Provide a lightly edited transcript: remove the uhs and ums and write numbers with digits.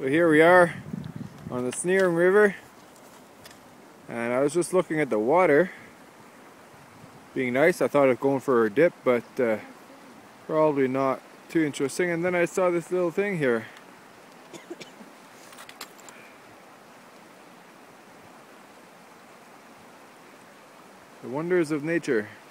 So here we are on the Snaring River, and I was just looking at the water being nice. I thought of going for a dip, but probably not too interesting. And then I saw this little thing here. The wonders of nature.